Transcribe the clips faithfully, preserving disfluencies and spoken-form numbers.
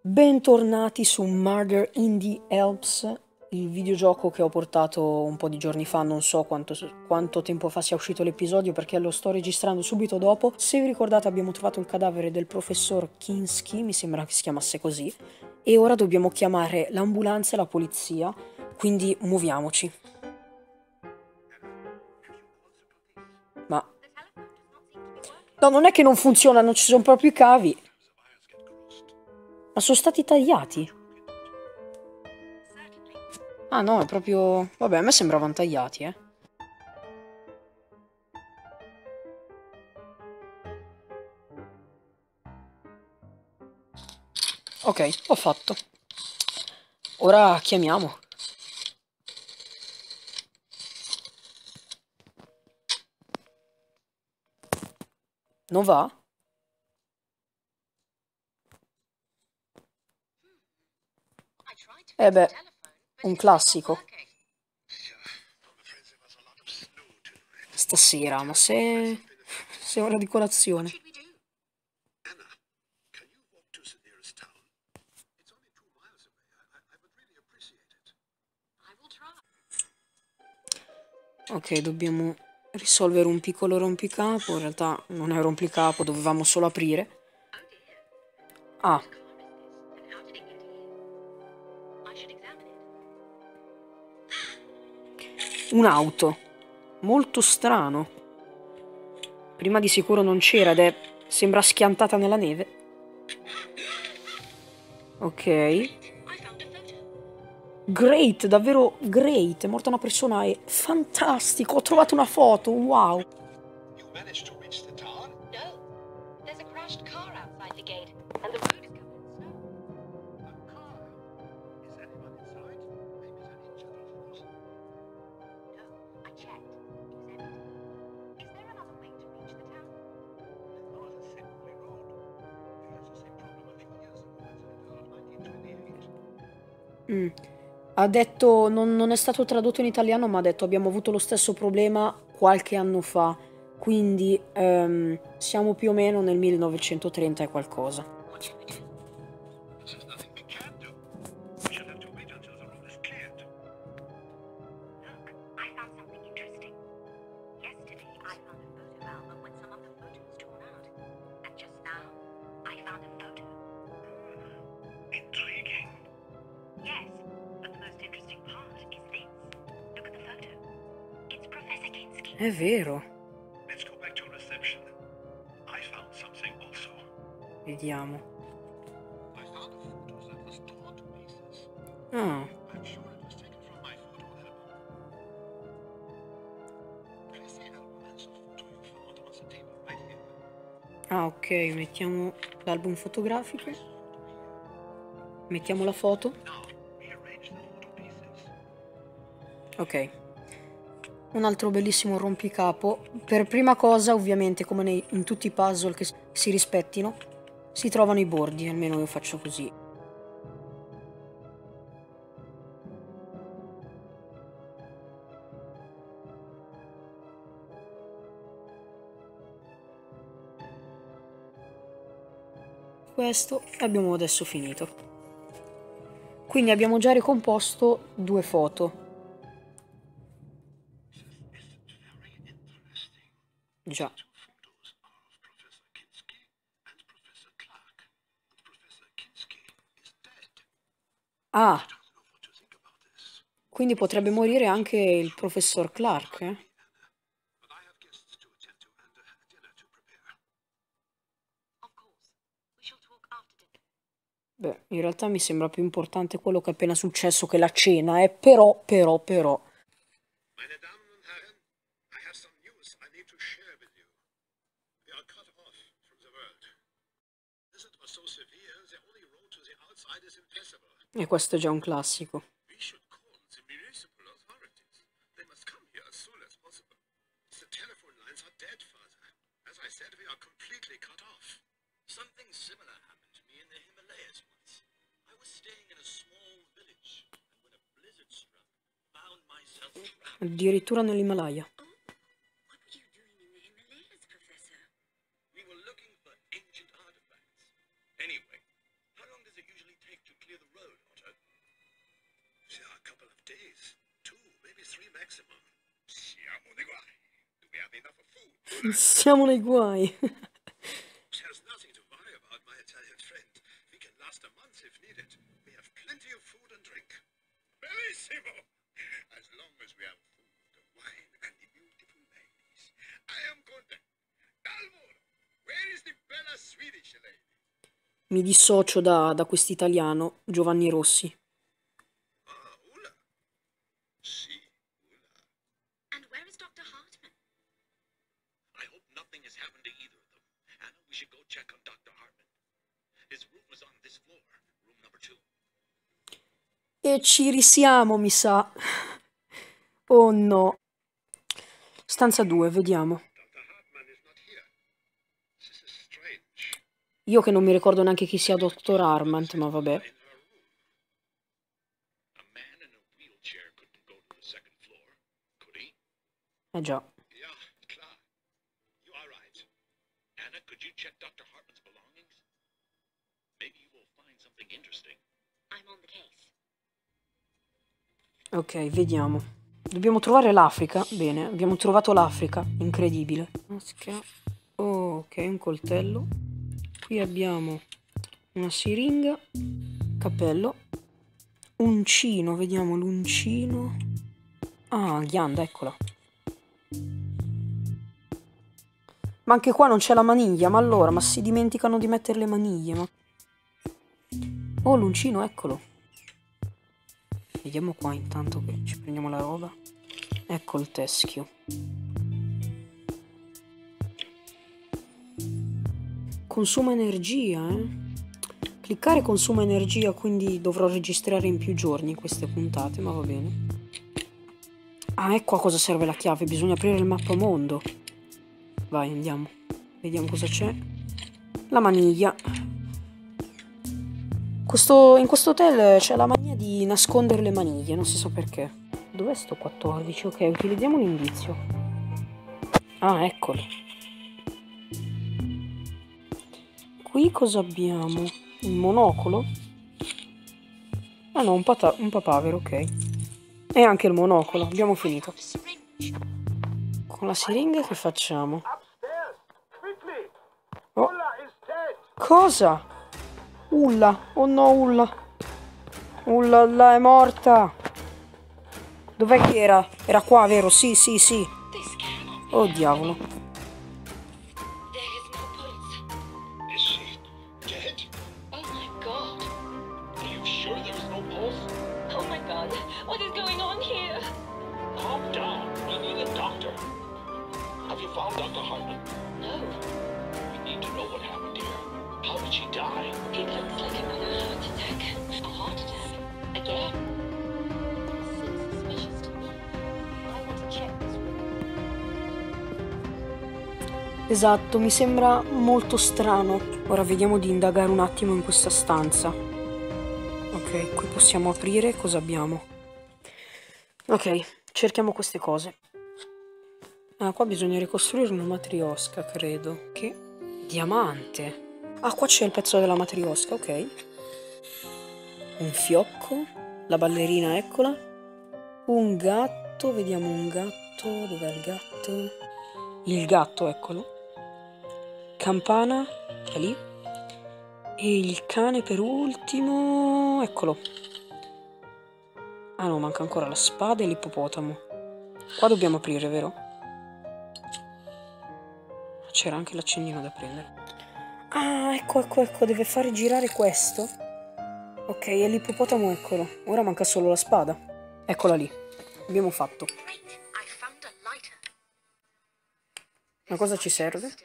Bentornati su Murder in the Alps, il videogioco che ho portato un po' di giorni fa, non so quanto, quanto tempo fa sia uscito l'episodio perché lo sto registrando subito dopo. Se vi ricordate abbiamo trovato il cadavere del professor Kinski, mi sembra che si chiamasse così, e ora dobbiamo chiamare l'ambulanza e la polizia, quindi muoviamoci. Ma... No, non è che non funziona, non ci sono proprio i cavi. Ma sono stati tagliati. Ah no, è proprio... Vabbè, a me sembravano tagliati, eh. Ok, ho fatto. Ora chiamiamo. Non va? Eh beh, un classico. Stasera, ma se... se è ora di colazione. Ok, dobbiamo risolvere un piccolo rompicapo. In realtà non è un rompicapo, dovevamo solo aprire. Ah. Un'auto. Molto strano. Prima di sicuro non c'era ed è... sembra schiantata nella neve. Ok. Great, davvero great. È morta una persona, è fantastico. Ho trovato una foto, wow. Mm. Ha detto, non, non è stato tradotto in italiano, ma ha detto abbiamo avuto lo stesso problema qualche anno fa, quindi ehm, siamo più o meno nel millenovecentotrenta e qualcosa. È vero. Vediamo. Ah. Ah, ok, mettiamo l'album fotografico. Mettiamo la foto. Ok. Un altro bellissimo rompicapo. Per prima cosa, ovviamente, come nei, in tutti i puzzle che si rispettino, si trovano i bordi, almeno io faccio così. Questo e abbiamo adesso finito. Quindi abbiamo già ricomposto due foto. Già. Ah, quindi potrebbe morire anche il professor Clark, eh? Beh, in realtà mi sembra più importante quello che è appena successo che la cena, eh? Però, però, però... E questo è già un classico. Addirittura nell'Himalaya. Siamo nei guai. Mi dissocio da, da quest'italiano, Giovanni Rossi. And where is doctor Hartman? I hope nothing has happened to either of them. Anna, we should go check on doctor Hartman. His room was on this floor, room number two. E ci risiamo, mi sa. Oh no. Stanza due, vediamo. Io che non mi ricordo neanche chi sia dottor Armand, ma vabbè. Eh già. Ok, vediamo. Dobbiamo trovare l'Africa. Bene, abbiamo trovato l'Africa. Incredibile. Oh, ok, un coltello. Qui abbiamo una siringa. Cappello. Uncino, vediamo l'uncino. Ah, ghianda, eccola. Ma anche qua non c'è la maniglia, ma allora, ma si dimenticano di mettere le maniglie, ma... Oh, l'uncino, eccolo. Vediamo qua intanto che ci prendiamo la roba. Ecco il teschio. Consuma energia, eh? Cliccare consuma energia, quindi dovrò registrare in più giorni queste puntate, ma va bene. Ah, ecco a cosa serve la chiave, bisogna aprire il mappamondo. Vai, andiamo. Vediamo cosa c'è. La maniglia. Questo, in questo hotel c'è la mania di nascondere le maniglie, non si so perché. Dov'è sto quattordici? Ok, utilizziamo l'indizio. Ah, eccolo. Qui cosa abbiamo? Un monocolo? Ah no, un, un papavero, ok. E anche il monocolo, abbiamo finito. Con la siringa che facciamo? Oh. Cosa? Ulla, oh no, Ulla. Ulla, là, è morta. Dov'è che era? Era qua, vero? Sì, sì, sì. Oh diavolo. Esatto, mi sembra molto strano. Ora vediamo di indagare un attimo in questa stanza. Ok, qui possiamo aprire. Cosa abbiamo? Ok, cerchiamo queste cose. Ah, qua bisogna ricostruire una matriosca, credo. Che... diamante. Ah, qua c'è il pezzo della matriosca, ok. Un fiocco. La ballerina, eccola. Un gatto, vediamo un gatto. Dov'è il gatto? Il gatto, eccolo. Campana, è lì. E il cane per ultimo, eccolo. Ah no, manca ancora la spada e l'ippopotamo. Qua dobbiamo aprire, vero? C'era anche l'accendino da prendere. Ah, ecco, ecco, ecco, deve fare girare questo. Ok, e l'ippopotamo, eccolo. Ora manca solo la spada. Eccola lì. Abbiamo fatto. Ma cosa ci serve?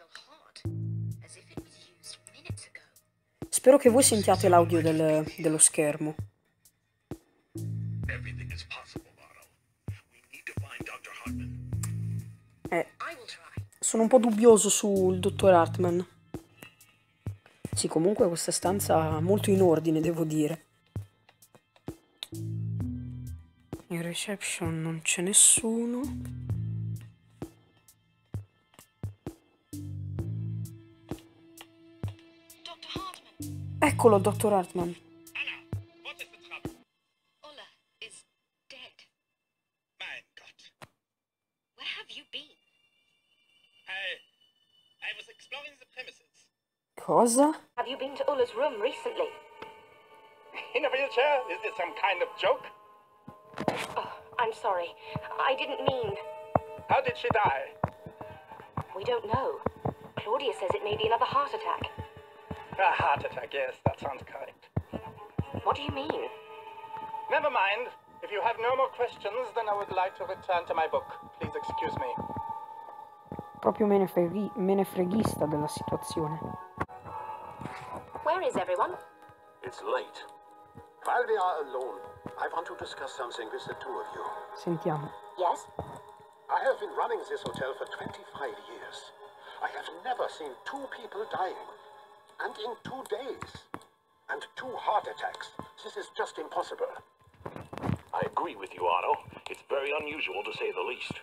Spero che voi sentiate l'audio del, dello schermo. Eh, sono un po' dubbioso sul dottor Hartman. Sì, comunque questa stanza molto in ordine, devo dire. In reception non c'è nessuno. Eccolo il dottor Hartman. Anna, what is the trouble? Ulla is dead. Mein Gott. Where have you been? Cosa? Have you been to Ulla's room recently? In a wheelchair? Is this some kind of joke? Oh, I'm sorry. I didn't mean... How did she die? We don't know. Claudia says it may be another heart attack. A heart attack, yes, that sounds correct. What do you mean? Never mind. If you have no more questions, then I would like to return to my book. Please excuse me. Proprio menefreghi- menefreghista della situazione. Where is everyone? It's late. While we are alone, I want to discuss something with the two of you. Sentiamo. Yes? I have been running this hotel for twenty-five years. I have never seen two people dying. And in two days. And two heart attacks. This is just impossible. I agree with you, Otto. It's very unusual to say the least.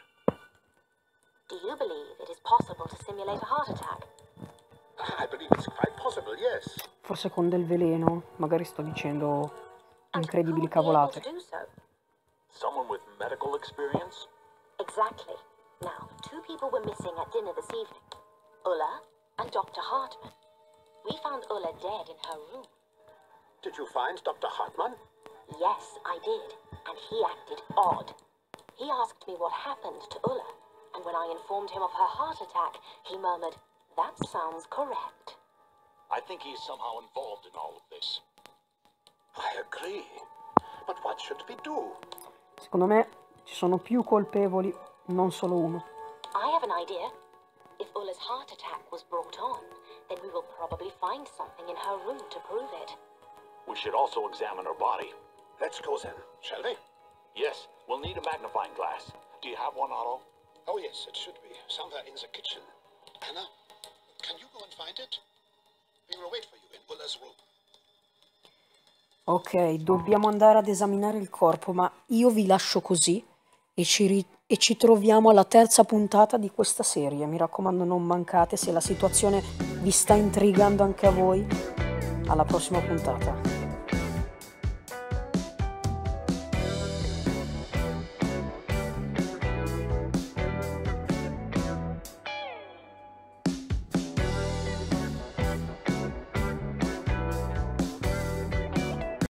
Do you believe it is possible to simulate a heart attack? I believe it's quite possible, yes. Forse con del veleno. Magari sto dicendo And incredibili who would be able cavolate. to do so? Someone with medical experience? Exactly. Now, two people were missing at dinner this evening. Ulla and Doctor Hartman. We found Ulla dead in her room. Did you find Doctor Hartman? Yes, I did. And he acted odd. He asked me what happened to Ulla. And when I informed him of her heart attack, he murmured, "That sounds correct." I think he's somehow involved in all of this. I agree. But what should we do? Secondo me ci sono più colpevoli, non solo uno. I have an idea. If Ulla's heart attack was brought on, then we will probably find something in her room to prove it. We should also examine her body. Let's go then, shall we? Yes, we'll need a magnifying glass. Do you have one, Otto? Oh yes, it should be. Somewhere in the kitchen. Anna, can you go and find it? We will wait for you in Ulla's room. Ok, dobbiamo andare ad esaminare il corpo, ma io vi lascio così e ci, ri- e ci troviamo alla terza puntata di questa serie. Mi raccomando, non mancate, se la situazione vi sta intrigando anche a voi. Alla prossima puntata.